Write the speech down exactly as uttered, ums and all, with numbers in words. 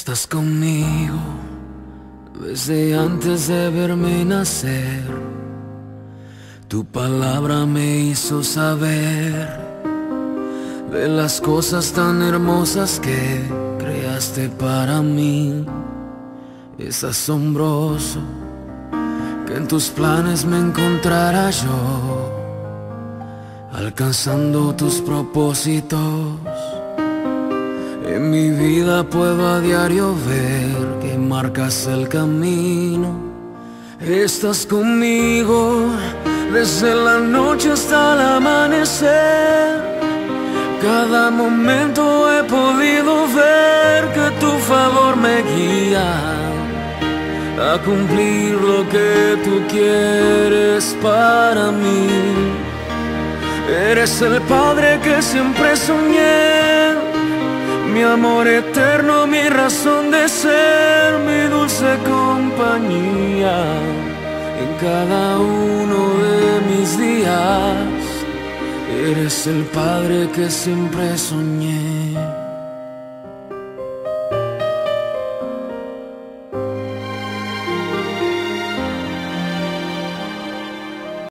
Estás conmigo desde antes de verme nacer. Tu palabra me hizo saber de las cosas tan hermosas que creaste para mí. Es asombroso que en tus planes me encontrara yo, alcanzando tus propósitos. En mi vida puedo a diario ver que marcas el camino. Estás conmigo desde la noche hasta el amanecer. Cada momento he podido ver que tu favor me guía a cumplir lo que tú quieres para mí. Eres el Padre que siempre soñé, mi amor eterno, mi razón de ser, mi dulce compañía en cada uno de mis días. Eres el Padre que siempre soñé.